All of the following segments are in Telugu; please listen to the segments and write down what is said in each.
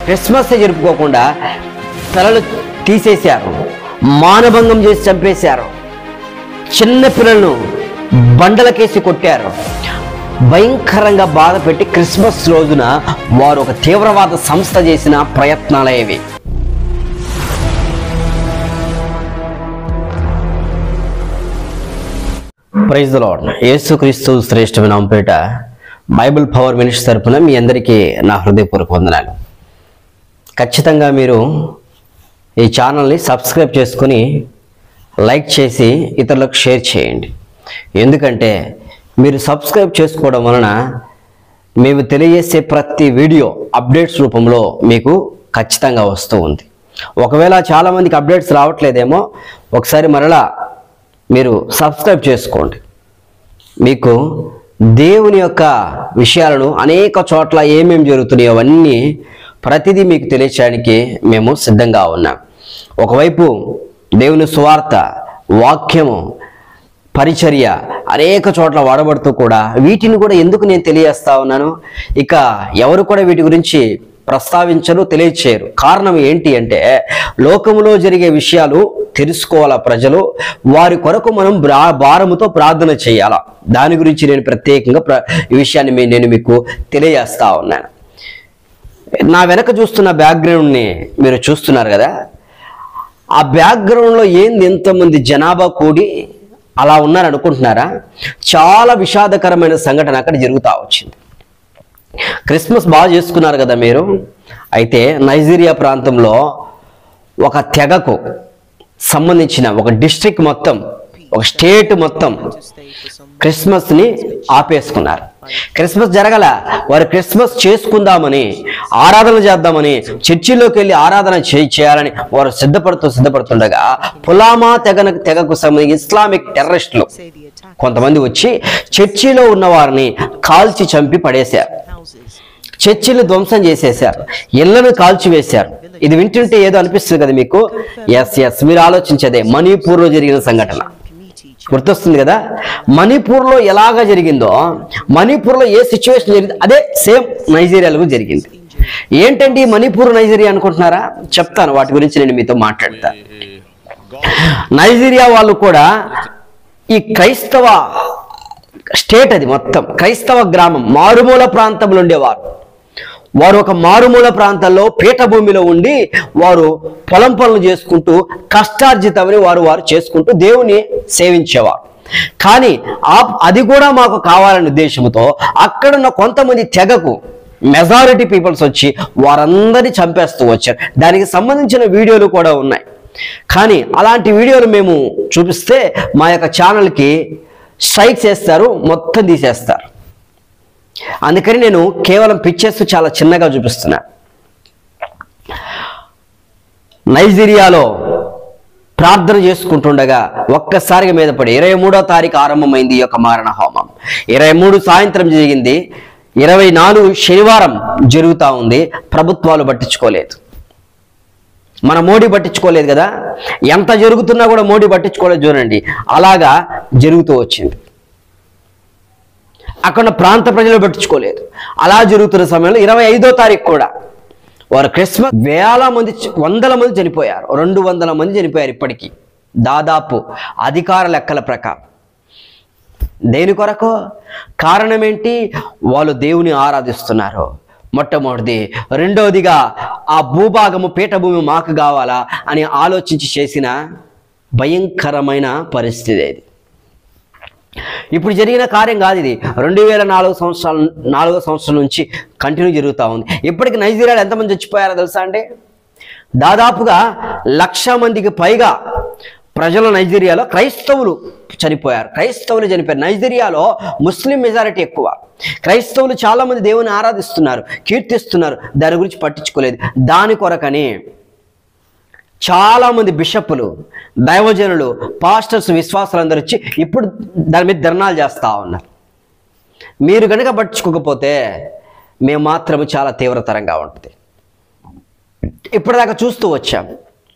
క్రిస్మస్ జరుపుకోకుండా తలలు తీసేశారు, మానభంగం చేసి చంపేశారు, చిన్న పిల్లలను బండలకేసి కొట్టారు, భయంకరంగా బాధ పెట్టి క్రిస్మస్ రోజున వారు ఒక తీవ్రవాద సంస్థ చేసిన ప్రయత్నాలే ఇవి. Praise the lord. యేసుక్రీస్తు శ్రేష్టమైన నామమున పేరిట బైబిల్ పవర్ మినిస్ట్రీ తరపున మీ అందరికీ నా హృదయపూర్వక వందనాలు. ఖచ్చితంగా మీరు ఈ ఛానల్ని సబ్స్క్రైబ్ చేసుకుని లైక్ చేసి ఇతరులకు షేర్ చేయండి. ఎందుకంటే మీరు సబ్స్క్రైబ్ చేసుకోవడం వలన మేము తెలియజేసే ప్రతి వీడియో అప్డేట్స్ రూపంలో మీకు ఖచ్చితంగా వస్తూ ఉంది. ఒకవేళ చాలామందికి అప్డేట్స్ రావట్లేదేమో, ఒకసారి మరలా మీరు సబ్స్క్రైబ్ చేసుకోండి. మీకు దేవుని యొక్క విషయాలను అనేక చోట్ల ఏమేమి జరుగుతున్నాయో అవన్నీ ప్రతిదీ మీకు తెలియచేయడానికి మేము సిద్ధంగా ఉన్నాం. ఒకవైపు దేవుని సువార్త, వాక్యము, పరిచర్య అనేక చోట్ల వాడబడుతూ కూడా వీటిని కూడా ఎందుకు నేను తెలియజేస్తా ఉన్నాను, ఇక ఎవరు కూడా వీటి గురించి ప్రస్తావించరు, తెలియచేయరు. కారణం ఏంటి అంటే లోకములో జరిగే విషయాలు తెలుసుకోవాలా ప్రజలు, వారి కొరకు మనం భారముతో ప్రార్థన చేయాలా. దాని గురించి నేను ప్రత్యేకంగా ఈ విషయాన్ని నేను మీకు తెలియజేస్తా ఉన్నాను. నా వెనక చూస్తున్న బ్యాక్గ్రౌండ్ని మీరు చూస్తున్నారు కదా, ఆ బ్యాక్గ్రౌండ్లో ఏంది ఎంతమంది జనాభా కూడి అలా ఉన్నారనుకుంటున్నారా? చాలా విషాదకరమైన సంఘటన అక్కడ జరుగుతూ వచ్చింది. క్రిస్మస్ బాగా చేసుకున్నారు కదా మీరు. అయితే నైజీరియా ప్రాంతంలో ఒక తెగకు సంబంధించిన ఒక డిస్ట్రిక్ట్ మొత్తం, ఒక స్టేట్ మొత్తం క్రిస్మస్ని ఆపేసుకున్నారు. క్రిస్మస్ జరగల, వారు క్రిస్మస్ చేసుకుందామని, ఆరాధన చేద్దామని, చర్చిలోకి వెళ్ళి ఆరాధన చేయాలని వారు సిద్ధపడుతుండగా పులామా తెగకు సంబంధించి ఇస్లామిక్ టెర్రరిస్టులు కొంతమంది వచ్చి చర్చిలో ఉన్న వారిని కాల్చి చంపి పడేశారు, చర్చిలు ధ్వంసం చేసేశారు, ఇళ్లను కాల్చివేశారు. ఇది వింటుంటే ఏదో అనిపిస్తుంది కదా మీకు. ఎస్ మీరు ఆలోచించేదే మణిపూర్లో జరిగిన సంఘటన గుర్తొస్తుంది కదా. మణిపూర్లో ఎలాగా జరిగిందో, మణిపూర్లో ఏ సిచ్యువేషన్ జరిగిందో అదే సేమ్ నైజీరియాలో జరిగింది. ఏంటండి మణిపూర్ నైజీరియా అనుకుంటున్నారా? చెప్తాను, వాటి గురించి నేను మీతో మాట్లాడతాను. నైజీరియా వాళ్ళు కూడా ఈ క్రైస్తవ స్టేట్, అది మొత్తం క్రైస్తవ గ్రామం, మారుమూల ప్రాంతంలో ఉండేవారు. వారు ఒక మారుమూల ప్రాంతాల్లో పీఠభూమిలో ఉండి వారు పొలం పనులు చేసుకుంటూ కష్టార్జితమని వారు చేసుకుంటూ దేవుని సేవించేవారు. కానీ అది కూడా మాకు కావాలనే ఉద్దేశంతో అక్కడున్న కొంతమంది తెగకు మెజారిటీ పీపుల్స్ వచ్చి వారందరినీ చంపేస్తూ వచ్చారు. దానికి సంబంధించిన వీడియోలు కూడా ఉన్నాయి. కానీ అలాంటి వీడియోలు మేము చూపిస్తే మా యొక్క ఛానల్కి స్ట్రైక్ చేస్తారు, మొత్తం తీసేస్తారు. అందుకని నేను కేవలం పిక్చర్స్ చాలా చిన్నగా చూపిస్తున్నా. నైజీరియాలో ప్రార్థన చేసుకుంటుండగా ఒక్కసారిగా మీద పడి 23వ తారీఖు ఆరంభమైంది ఈ యొక్క మారణ హోమం. 23 సాయంత్రం జరిగింది, 24 శనివారం జరుగుతూ ఉంది. ప్రభుత్వాలు పట్టించుకోలేదు, మన మోడీ పట్టించుకోలేదు కదా. ఎంత జరుగుతున్నా కూడా మోడీ పట్టించుకోలేదు. చూడండి, అలాగా జరుగుతూ వచ్చింది. అక్కడ ప్రాంత ప్రజలు పట్టించుకోలేదు. అలా జరుగుతున్న సమయంలో 25వ తారీఖు కూడా వారు క్రిస్మస్, వందల మంది చనిపోయారు, 200 మంది చనిపోయారు ఇప్పటికీ దాదాపు అధికార లెక్కల ప్రకారం. దేని కొరకు? కారణం ఏంటి? వాళ్ళు దేవుని ఆరాధిస్తున్నారు మొట్టమొదటిది. రెండవదిగా ఆ భూభాగము, పీఠభూమి మాకు కావాలా అని ఆలోచించి చేసిన భయంకరమైన పరిస్థితి ఇది. ఇప్పుడు జరిగిన కార్యం కాదు ఇది. 2004 సంవత్సరం నుంచి కంటిన్యూ జరుగుతూ ఉంది. ఇప్పటికి నైజీరియాలో ఎంతమంది చచ్చిపోయారో తెలుసా అండి? దాదాపుగా 1,00,000 మందికి పైగా ప్రజలు నైజీరియాలో క్రైస్తవులు చనిపోయారు. నైజీరియాలో ముస్లిం మెజారిటీ ఎక్కువ. క్రైస్తవులు చాలామంది దేవుని ఆరాధిస్తున్నారు, కీర్తిస్తున్నారు. దాని గురించి పట్టించుకోలేదు. దాని కొరకని చాలామంది బిషప్పులు, దైవజనులు, పాస్టర్స్, విశ్వాసులందరూ వచ్చి ఇప్పుడు దాని మీద ధర్నాలు చేస్తూ ఉన్నారు. మీరు కనుక పట్టించుకోకపోతే మేము మాత్రము చాలా తీవ్రతరంగా ఉంటుంది. ఇప్పటిదాకా చూస్తూ వచ్చాం.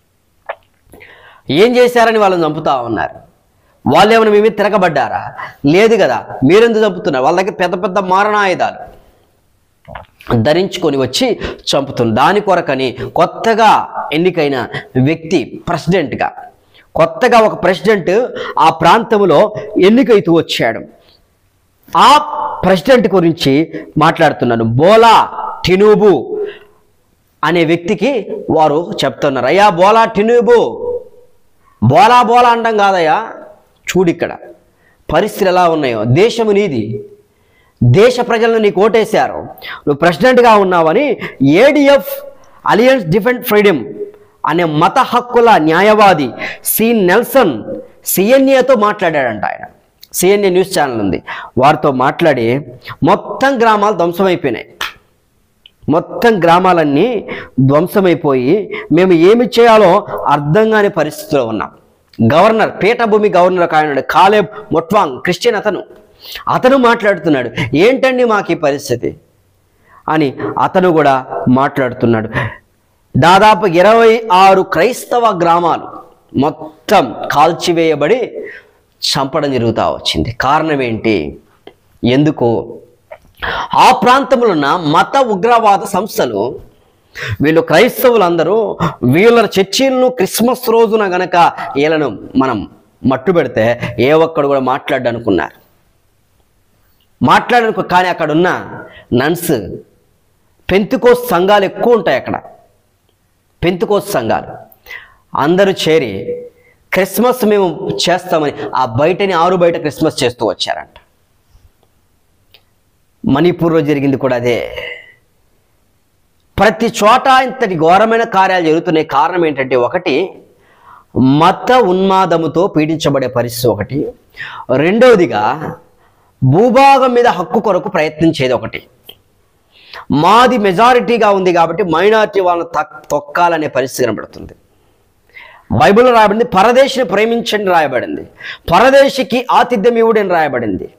ఏం చేశారని వాళ్ళని చంపుతా ఉన్నారు. వాళ్ళు ఏమైనా మీ మీద తిరగబడ్డారా? లేదు కదా. మీరెందుకు చంపుతున్నారు? వాళ్ళ దగ్గర పెద్ద పెద్ద మారణాయుధాలు, ధరించుకొని వచ్చి చంపుతుంది. దాని కొరకని కొత్తగా ఎన్నికైన వ్యక్తి ప్రెసిడెంట్గా, కొత్తగా ఒక ప్రెసిడెంట్ ఆ ప్రాంతంలో ఎన్నికైతూ వచ్చాడు. ఆ ప్రెసిడెంట్ గురించి మాట్లాడుతున్నాను. బోలా టినూబు అనే వ్యక్తికి వారు చెప్తున్నారు, అయ్యా బోలా టినూబు, బోలా బోలా అండం కాదయ్యా, చూడిక్కడ పరిస్థితులు ఎలా ఉన్నాయో, దేశము నీది, దేశ ప్రజలను నీకు ఓటేశారు, నువ్వు ప్రెసిడెంట్గా ఉన్నావని ఏడిఎఫ్ అలియన్స్ డిఫెండ్ ఫ్రీడమ్ అనే మత హక్కుల న్యాయవాది సి నెల్సన్ సిఎన్ఏతో మాట్లాడాడంట. ఆయన సిఎన్ఏ న్యూస్ ఛానల్ ఉంది, వారితో మాట్లాడి మొత్తం గ్రామాలు ధ్వంసమైపోయినాయి, మొత్తం గ్రామాలన్నీ ధ్వంసమైపోయి మేము ఏమి చేయాలో అర్థం కాని పరిస్థితిలో ఉన్నాం. గవర్నర్, పీఠభూమి గవర్నర్ ఒక ఆయన కాలేబ్ మొట్వాంగ్, క్రిస్టియన్ అతను మాట్లాడుతున్నాడు, ఏంటండి మాకు ఈ పరిస్థితి అని అతను కూడా మాట్లాడుతున్నాడు. దాదాపు 26 క్రైస్తవ గ్రామాలు మొత్తం కాల్చివేయబడి చంపడం జరుగుతూ వచ్చింది. కారణం ఏంటి? ఎందుకు? ఆ ప్రాంతంలో ఉన్న మత ఉగ్రవాద సంస్థలు, వీళ్ళు క్రైస్తవులందరూ వీళ్ళ చర్చిలను క్రిస్మస్ రోజున గనక వీళ్ళను మనం మట్టు పెడితే ఏ ఒక్కడు కూడా మాట్లాడనుకున్నారు. కానీ అక్కడ ఉన్న నన్స్, పెంతుకోస్ సంఘాలు ఎక్కువ ఉంటాయి అక్కడ, పెంతుకోస్ సంఘాలు అందరూ చేరి క్రిస్మస్ మేము చేస్తామని ఆ బయటని బయట క్రిస్మస్ చేస్తూ వచ్చారంట. మణిపూర్లో జరిగింది కూడా అదే. ప్రతి చోట ఇంతటి ఘోరమైన కార్యాలు జరుగుతున్నాయి. కారణం ఏంటంటే, ఒకటి మత ఉన్మాదముతో పీడించబడే పరిస్థితి ఒకటి, రెండవదిగా భూభాగం మీద హక్కు కొరకు ప్రయత్నించేది ఒకటి. మాది మెజారిటీగా ఉంది కాబట్టి మైనారిటీ వాళ్ళని తొక్కాలనే పరిస్థితి కనబడుతుంది. బైబిల్లో రాయబడింది, పరదేశిని ప్రేమించండి రాయబడింది, పరదేశికి ఆతిథ్యం ఇవ్వడని రాయబడింది.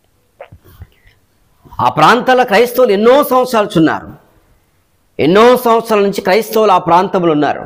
ఆ ప్రాంతాల క్రైస్తవులు ఎన్నో సంవత్సరాలు ఉన్నారు, ఎన్నో సంవత్సరాల నుంచి క్రైస్తవులు ఆ ప్రాంతంలో ఉన్నారు.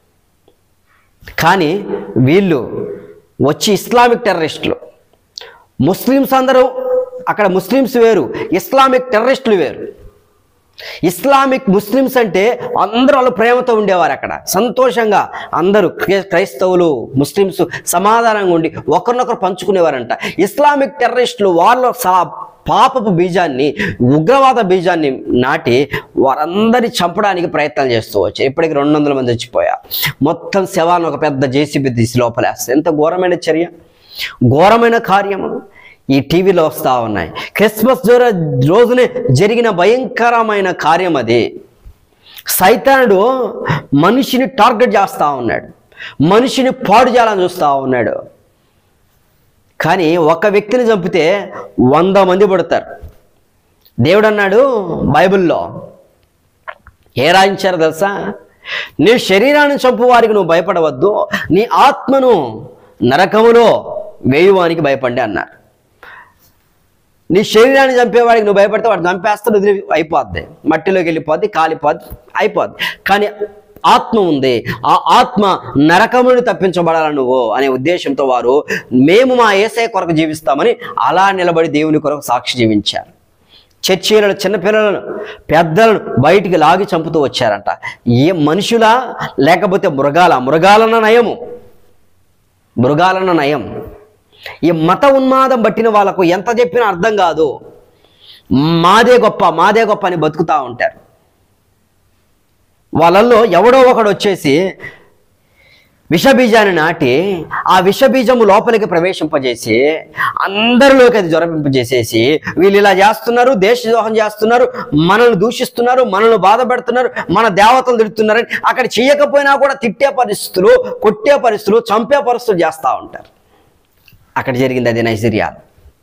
కానీ వీళ్ళు వచ్చి ఇస్లామిక్ టెర్రరిస్టులు, ముస్లిమ్స్ అందరూ అక్కడ, ముస్లిమ్స్ వేరు, ఇస్లామిక్ టెర్రరిస్టులు వేరు. ఇస్లామిక్ ముస్లిమ్స్ అంటే అందరూ వాళ్ళు ప్రేమతో ఉండేవారు, అక్కడ సంతోషంగా అందరూ క్రైస్తవులు ముస్లిమ్స్ సమాధానంగా ఉండి ఒకరినొకరు పంచుకునేవారంట. ఇస్లామిక్ టెర్రరిస్టులు వాళ్ళ పాపపు బీజాన్ని, ఉగ్రవాద బీజాన్ని నాటి వారందరినీ చంపడానికి ప్రయత్నాలు చేస్తూ వచ్చారు. ఇప్పటికి 200 మంది చచ్చిపోయారు. మొత్తం శవాన్ని ఒక పెద్ద జేసీబీ తీసి లోపలేస్తారు. ఎంత ఘోరమైన చర్య, ఘోరమైన కార్యము ఈ టీవీలో వస్తూ ఉన్నాయి. క్రిస్మస్ రోజునే జరిగిన భయంకరమైన కార్యం అది. సైతానుడు మనిషిని టార్గెట్ చేస్తూ ఉన్నాడు, మనిషిని పాడు చేయాలని చూస్తూ ఉన్నాడు. కానీ ఒక వ్యక్తిని చంపితే 100 మంది పడతారు. దేవుడు అన్నాడు బైబిల్లో, ఏ రాయించారు తెలుసా? నీ శరీరాన్ని చంపు వారికి నువ్వు భయపడవద్దు, నీ ఆత్మను నరకములో వేయువానికి భయపడి అన్నారు. నీ శరీరాన్ని చంపేవాడికి నువ్వు భయపడితే వాడు చంపేస్తాడు, వదిలి అయిపోద్ది, మట్టిలోకి వెళ్ళిపోద్ది, కాలిపోద్ది, అయిపోద్ది. కానీ ఆత్మ ఉంది, ఆ ఆత్మ నరకముని తప్పించబడాలి నువ్వు అనే ఉద్దేశంతో వారు మేము మా యేసయ్య కొరకు జీవిస్తామని అలా నిలబడి దేవుని కొరకు సాక్షి జీవించారు. చర్చీలను, చిన్నపిల్లలను, పెద్దలను బయటికి లాగి చంపుతూ వచ్చారంట. ఏ మనుషులా లేకపోతే మృగాలన్న నయము, మృగాలన్న నయం. ఈ మత ఉన్మాదం పట్టిన వాళ్ళకు ఎంత చెప్పినా అర్థం కాదు. మాదే గొప్ప, మాదే గొప్ప అని బతుకుతూ ఉంటారు. వాళ్ళల్లో ఎవడో ఒకడు వచ్చేసి విషబీజాన్ని నాటి ఆ విషబీజము లోపలికి ప్రవేశింపజేసి అందరిలోకి అది జ్వరపింపజేసేసి వీళ్ళు ఇలా చేస్తున్నారు, దేశద్రోహం చేస్తున్నారు, మనల్ని దూషిస్తున్నారు, మనల్ని బాధపెడుతున్నారు, మన దేవతలు తిడుతున్నారని అక్కడ చేయకపోయినా కూడా తిట్టే పరిస్థితులు, కొట్టే పరిస్థితులు, చంపే పరిస్థితులు చేస్తూ ఉంటారు. అక్కడ జరిగింది అది నైజీరియా.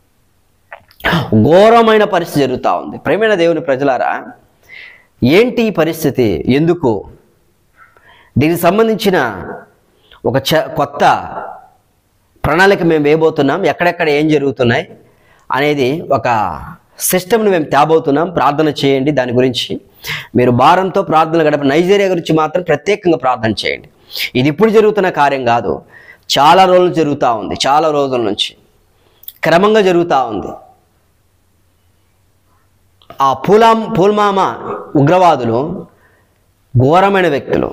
ఘోరమైన పరిస్థితి జరుగుతూ ఉంది. ప్రేమైన దేవుని ప్రజలారా, ఏంటి ఈ పరిస్థితి? ఎందుకు? దీనికి సంబంధించిన ఒక కొత్త ప్రణాళిక మేము వేయబోతున్నాం. ఎక్కడెక్కడ ఏం జరుగుతున్నాయి అనేది ఒక సిస్టమ్ని మేము తేబోతున్నాం. ప్రార్థన చేయండి. దాని గురించి మీరు భారంతో ప్రార్థన గడప. నైజీరియా గురించి మాత్రం ప్రత్యేకంగా ప్రార్థన చేయండి. ఇది ఇప్పుడు జరుగుతున్న కార్యం కాదు, చాలా రోజులు జరుగుతూ ఉంది, చాలా రోజుల నుంచి క్రమంగా జరుగుతూ ఉంది. ఆ పుల్వామా ఉగ్రవాదులు ఘోరమైన వ్యక్తులు,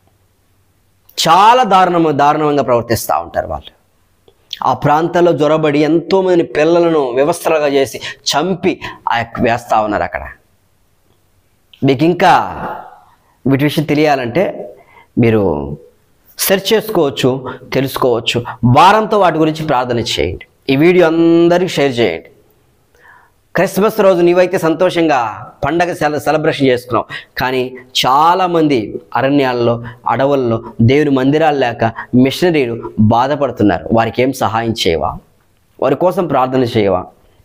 చాలా దారుణంగా ప్రవర్తిస్తూ ఉంటారు. వాళ్ళు ఆ ప్రాంతాల్లో జొరబడి ఎంతోమంది పిల్లలను వ్యవస్థలుగా చేసి చంపి వేస్తూ ఉన్నారు అక్కడ. మీకు ఇంకా వీటి విషయం తెలియాలంటే మీరు సెర్చ్ చేసుకోవచ్చు, తెలుసుకోవచ్చు. భారంతో వాటి గురించి ప్రార్థన చేయండి. ఈ వీడియో అందరికీ షేర్ చేయండి. క్రిస్మస్ రోజు నీవైతే సంతోషంగా పండగ సెలబ్రేషన్ చేసుకున్నావు, కానీ చాలామంది అరణ్యాల్లో, అడవుల్లో దేవుని మందిరాలు లేక మిషనరీలు బాధపడుతున్నారు. వారికి ఏం సహాయం చేయవా? వారి కోసం ప్రార్థన చేయవా?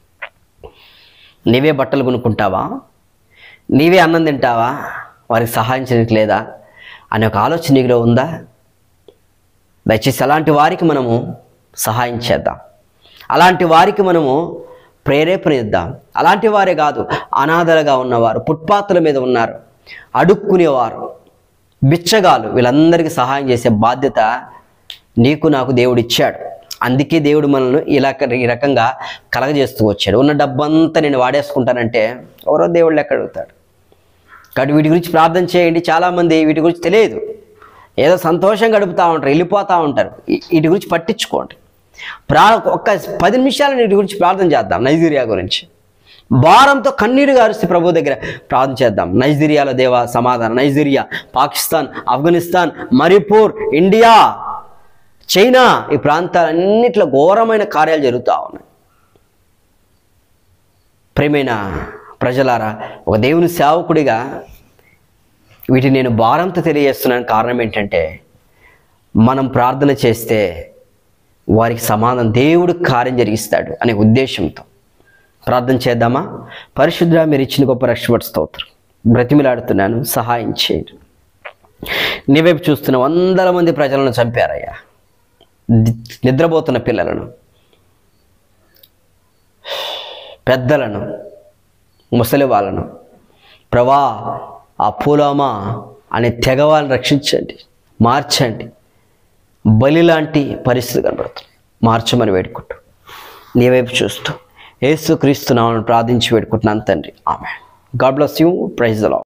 నీవే బట్టలు కొనుక్కుంటావా? నీవే అన్నం తింటావా? వారికి సహాయం చేయడానికి లేదా అనే ఒక ఆలోచన నీలో ఉందా? దయచేసి అలాంటి వారికి మనము సహాయం చేద్దాం. అలాంటి వారికి మనము ప్రేరేపణ ఇద్దాం. అలాంటి వారే కాదు, అనాథలుగా ఉన్నవారు, ఫుట్పాత్ల మీద ఉన్నారు, అడుక్కునేవారు, బిచ్చగాలు, వీళ్ళందరికీ సహాయం చేసే బాధ్యత నీకు నాకు దేవుడు ఇచ్చాడు. అందుకే దేవుడు మనల్ని ఈ రకంగా కలగజేస్తూ వచ్చాడు. ఉన్న డబ్బంతా నేను వాడేసుకుంటానంటే ఎవరో దేవుళ్ళు ఎక్కడ అడుగుతాడు? కాబట్టి వీటి గురించి ప్రార్థన చేయండి. చాలామంది వీటి గురించి తెలియదు, ఏదో సంతోషంగా గడుపుతూ ఉంటారు, వెళ్ళిపోతూ ఉంటారు. వీటి గురించి పట్టించుకోండి. ఒక్క 10 నిమిషాలు వీటి గురించి ప్రార్థన చేద్దాం. నైజీరియా గురించి భారంతో కన్నీరుగా అరిసి ప్రభు దగ్గర ప్రార్థన చేద్దాం. నైజీరియాలో దేవా సమాధానం. Nigeria, Pakistan, Afghanistan, Manipur, India, China, ఈ ప్రాంతాలన్నింటిలో ఘోరమైన కార్యాలు జరుగుతూ ఉన్నాయి. ప్రియమైన ప్రజలారా, ఒక దేవుని సేవకుడిగా వీటిని నేను భారంతో తెలియజేస్తున్నాను. కారణం ఏంటంటే మనం ప్రార్థన చేస్తే వారికి సమాధానం దేవుడు కార్యం జరిగిస్తాడు అనే ఉద్దేశంతో ప్రార్థన చేద్దామా? పరిశుద్ధుడా, మీరు ఇచ్చిన గొప్ప రక్షణ స్తోత్రం, బ్రతిమిలాడుతున్నాను, సహాయం చేయండి. నీ వైపు చూస్తున్న వందల మంది ప్రజలను చంపారయ్యా, నిద్రపోతున్న పిల్లలను, పెద్దలను, ముసలి వాళ్ళను. ప్రభా, ఆ పుల్వామా అనే తెగ వాళ్ళని రక్షించండి, మార్చండి. బలి లాంటి పరిస్థితి కనబడుతుంది, మార్చమని వేడుకుంటూ నీ వైపు చూస్తూ యేసుక్రీస్తు నామమున ప్రార్థించి వేడుకుంటున్నాను తండ్రి. Amen. God bless you. Praise the lord.